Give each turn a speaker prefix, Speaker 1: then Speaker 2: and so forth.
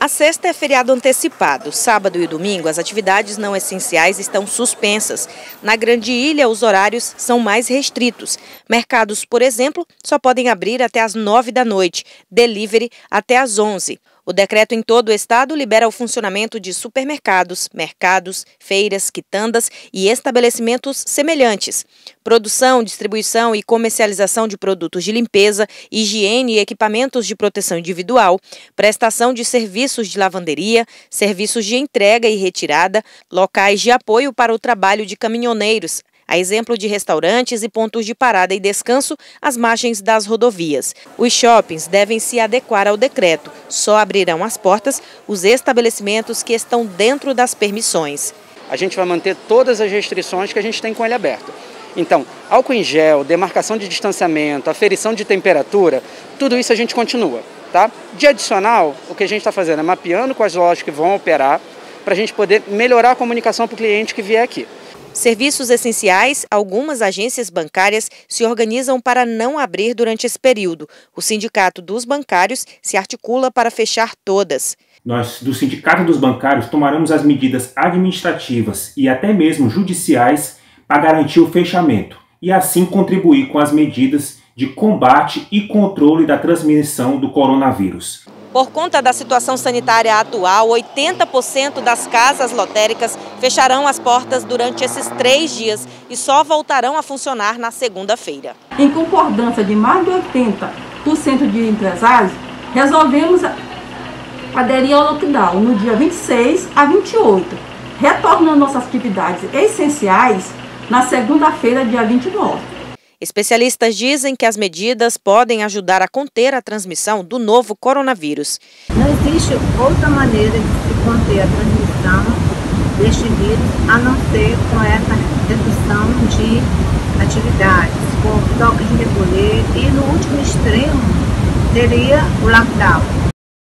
Speaker 1: A sexta é feriado antecipado. Sábado e domingo, as atividades não essenciais estão suspensas. Na Grande Ilha, os horários são mais restritos. Mercados, por exemplo, só podem abrir até às 9 da noite, delivery até às 11. O decreto em todo o estado libera o funcionamento de supermercados, mercados, feiras, quitandas e estabelecimentos semelhantes. Produção, distribuição e comercialização de produtos de limpeza, higiene e equipamentos de proteção individual, prestação de serviços de lavanderia, serviços de entrega e retirada, locais de apoio para o trabalho de caminhoneiros, a exemplo de restaurantes e pontos de parada e descanso às margens das rodovias. Os shoppings devem se adequar ao decreto. Só abrirão as portas os estabelecimentos que estão dentro das permissões.
Speaker 2: A gente vai manter todas as restrições que a gente tem com ele aberto. Então, álcool em gel, demarcação de distanciamento, aferição de temperatura, tudo isso a gente continua. Tá? De adicional, o que a gente está fazendo é mapeando quais lojas que vão operar para a gente poder melhorar a comunicação para o cliente que vier aqui.
Speaker 1: Serviços essenciais, algumas agências bancárias se organizam para não abrir durante esse período. O Sindicato dos Bancários se articula para fechar todas.
Speaker 3: Nós, do Sindicato dos Bancários, tomaremos as medidas administrativas e até mesmo judiciais para garantir o fechamento e assim contribuir com as medidas de combate e controle da transmissão do coronavírus.
Speaker 1: Por conta da situação sanitária atual, 80% das casas lotéricas fecharão as portas durante esses 3 dias e só voltarão a funcionar na segunda-feira.
Speaker 4: Em concordância de mais de 80% de empresários, resolvemos aderir ao lockdown no dia 26 a 28, retornando nossas atividades essenciais na segunda-feira, dia 29.
Speaker 1: Especialistas dizem que as medidas podem ajudar a conter a transmissão do novo coronavírus.
Speaker 5: Não existe outra maneira de se conter a transmissão deste vírus a não ser com essa redução de atividades, com toque de recolher e, no último extremo, seria o lockdown.